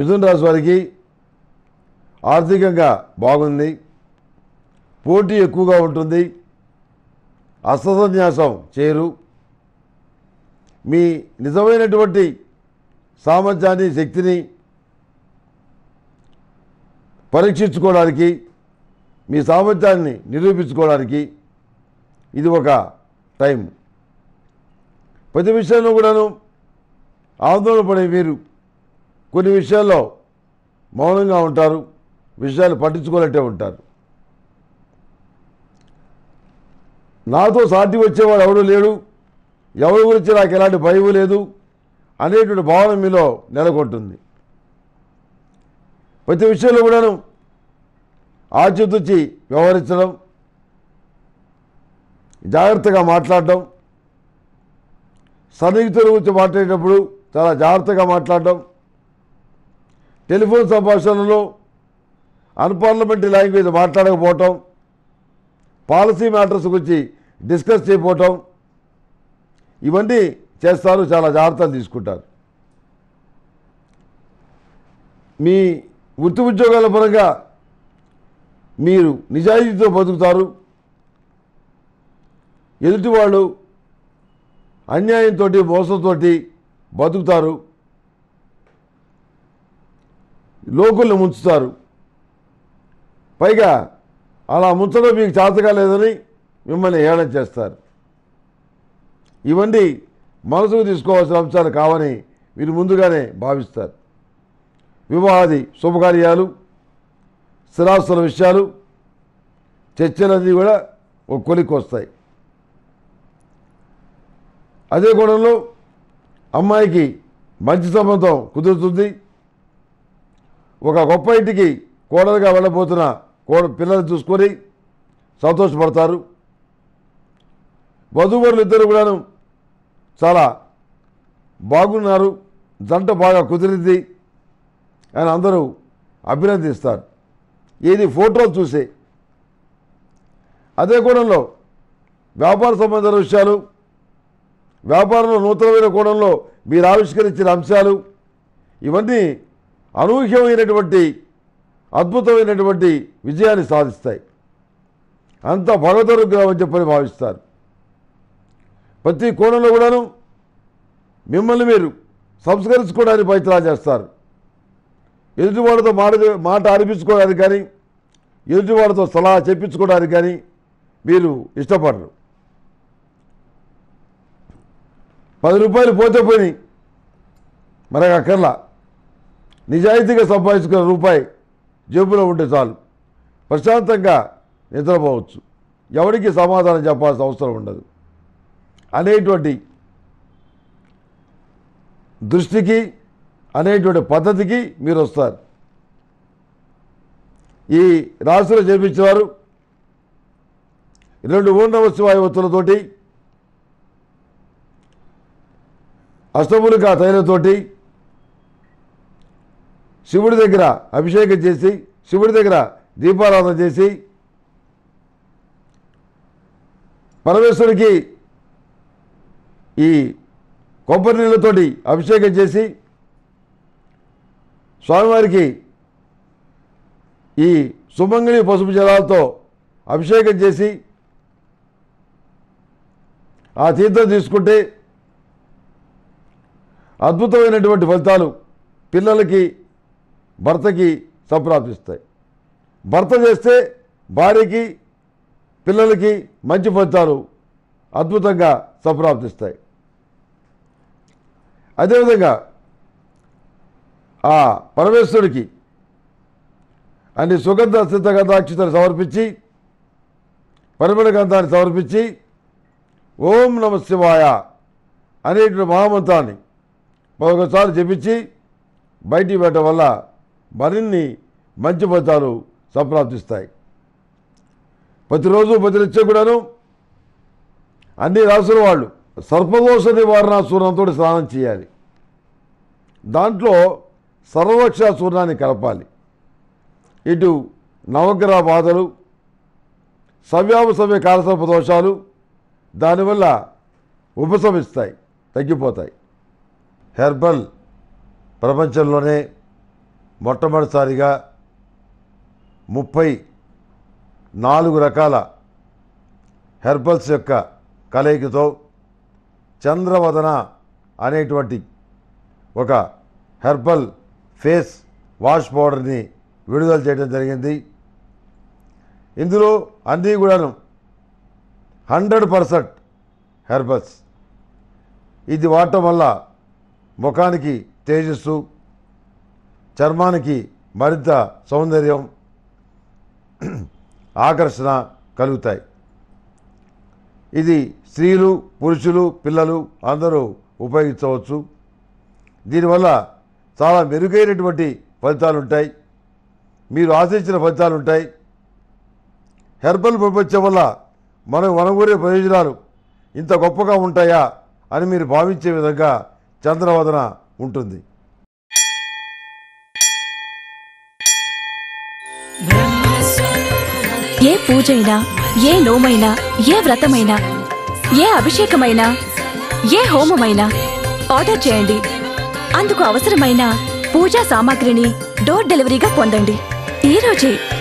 మిథున రాశి వారికి ఆర్థికంగా బాగుంది, పోటీ ఎక్కువగా ఉంటుంది, అస్త్రసన్యాసం చేరు, మీ నిజమైనటువంటి సామర్థ్యాన్ని శక్తిని పరీక్షించుకోవడానికి, మీ సామర్థ్యాన్ని నిరూపించుకోవడానికి ఇది ఒక టైం. ప్రతి విషయంలో కూడాను ఆందోళన పడే మీరు కొన్ని విషయాల్లో మౌనంగా ఉంటారు, విషయాలు పట్టించుకోనట్టే ఉంటారు. నాతో సాటి వచ్చేవాడు ఎవడూ లేడు, ఎవరి గురించి నాకు ఎలాంటి భయం లేదు అనేటువంటి భావన మీలో నెలకొంటుంది. ప్రతి విషయంలో కూడాను ఆచితూచి వ్యవహరించడం, జాగ్రత్తగా మాట్లాడడం, సన్నిహితుల గురించి మాట్లాడేటప్పుడు చాలా జాగ్రత్తగా మాట్లాడడం, టెలిఫోన్ సంభాషణలో అన్పార్లమెంటరీ లాంగ్వేజ్ మాట్లాడకపోవటం, పాలసీ మ్యాటర్స్ గురించి డిస్కస్ చేయకపోవటం, ఇవన్నీ చేస్తారు. చాలా జాగ్రత్తలు తీసుకుంటారు. మీ వృత్తి ఉద్యోగాల పరంగా మీరు నిజాయితీతో బతుకుతారు. ఎదుటి వాళ్ళు అన్యాయంతో మోసంతో బతుకుతారు, లోకుల్ని ముంచుతారు. పైగా అలా ముంచడం మీకు చేతగా లేదని మిమ్మల్ని ఏడం చేస్తారు. ఇవన్నీ మనసుకు తీసుకోవాల్సిన అంశాలు కావని మీరు ముందుగానే భావిస్తారు. వివాహాది శుభకార్యాలు, స్థిరాస్తుల విషయాలు, చర్చలన్నీ కూడా ఒక కొలిక్కి వస్తాయి. అదే కోణంలో అమ్మాయికి మంచి సంబంధం కుదురుతుంది. ఒక గొప్ప ఇంటికి కోడలుగా వెళ్ళబోతున్న పిల్లలు చూసుకొని సంతోషపడతారు. వధూవరులు ఇద్దరు కూడాను చాలా బాగున్నారు, జంట బాగా కుదిరింది అని అందరూ అభినందిస్తారు. ఏది ఫోటోలు చూసే. అదే కోణంలో వ్యాపార సంబంధాల విషయాలు, వ్యాపారంలో నూతనమైన కోణంలో మీరు ఆవిష్కరించిన అంశాలు, ఇవన్నీ అనూహ్యమైనటువంటి అద్భుతమైనటువంటి విజయాన్ని సాధిస్తాయి. అంత భగవదనుగ్రహం అని చెప్పని భావిస్తారు. ప్రతి కోణంలో కూడాను మిమ్మల్ని మీరు సంస్కరించుకోవడానికి ప్రయత్నాలు చేస్తారు. ఎదుటివాడితో మాట అనిపించుకోవడానికి కానీ, ఎదుటివాడితో సలహా చెప్పించుకోవడానికి కానీ మీరు ఇష్టపడరు. 10 రూపాయలు పోతే పోయి మనకు అక్కర్లా, నిజాయితీగా సంపాదించుకున్న రూపాయి జేబులో ఉంటే చాలు, ప్రశాంతంగా నిద్రపోవచ్చు, ఎవరికి సమాధానం చెప్పాల్సిన అవసరం ఉండదు అనేటువంటి దృష్టికి, అనేటువంటి పద్ధతికి మీరు వస్తారు. ఈ రాశిలో జన్మించేవారు 2 ఓం నమః శివాయ ఒత్తులతోటి, అష్టములికా తైలతోటి శివుడి దగ్గర అభిషేకం చేసి, శివుడి దగ్గర దీపారాధన చేసి, పరమేశ్వరుడికి ఈ కొబ్బరి నీళ్ళతోటి అభిషేకం చేసి, స్వామివారికి ఈ సుమంగళి పసుపు జలాలతో అభిషేకం చేసి ఆ తీర్థం తీసుకుంటే అద్భుతమైనటువంటి ఫలితాలు పిల్లలకి, భర్తకి సంప్రాప్తిస్తాయి. భర్త చేస్తే భార్యకి, పిల్లలకి మంచి ఫలితాలు అద్భుతంగా సంప్రాప్తిస్తాయి. అదేవిధంగా ఆ పరమేశ్వరుడికి అన్ని సుగంధ సిద్ధగంధాక్షతలు సమర్పించి, పరిమళ గంధాన్ని సమర్పించి ఓం నమః శివాయ అనేటువంటి మహామంత్రాన్ని 11 సార్లు జపించి బయటికి పెట్టడం వల్ల మరిన్ని మంచి ఫలితాలు సంప్రాప్తిస్తాయి. ప్రతిరోజు ప్రతినిత్యం కూడాను అన్ని రాసుల వాళ్ళు సర్పదోష నివారణ చూర్ణంతో స్నానం చేయాలి. దాంట్లో సర్వరక్ష చూర్ణాన్ని కలపాలి. ఇటు నవగ్రహ బాధలు, సవ్యాపసవ్య కాలసర్ప దోషాలు దానివల్ల ఉపశమిస్తాయి, తగ్గిపోతాయి. హెర్బల్ ప్రపంచంలోనే మొట్టమొదటిసారిగా 34 రకాల హెర్బల్స్ యొక్క కలయికతో చంద్రవదన అనేటువంటి ఒక హెర్బల్ ఫేస్ వాష్ పౌడర్ని విడుదల చేయడం జరిగింది. ఇందులో అన్నీ కూడాను 100% హెర్బల్స్. ఇది వాడటం వల్ల ముఖానికి తేజస్సు, చర్మానికి మరింత సౌందర్యం, ఆకర్షణ కలుగుతాయి. ఇది స్త్రీలు, పురుషులు, పిల్లలు అందరూ ఉపయోగించవచ్చు. దీనివల్ల చాలా మెరుగైనటువంటి ఫలితాలు ఉంటాయి. మీరు ఆశించిన ఫలితాలు ఉంటాయి. హెర్బల్ ప్రపంచం వల్ల మనకు వనగూరే ప్రయోజనాలు ఇంత గొప్పగా ఉంటాయా అని మీరు భావించే విధంగా చంద్రవదన ఉంటుంది. ఏ పూజైనా, ఏ నోమైనా, ఏ వ్రతమైనా, ఏ అభిషేకమైనా, ఏ హోమమైనా ఆర్డర్ చేయండి. అందుకు అవసరమైన పూజా సామాగ్రిని డోర్ డెలివరీగా పొందండి ఈ రోజే.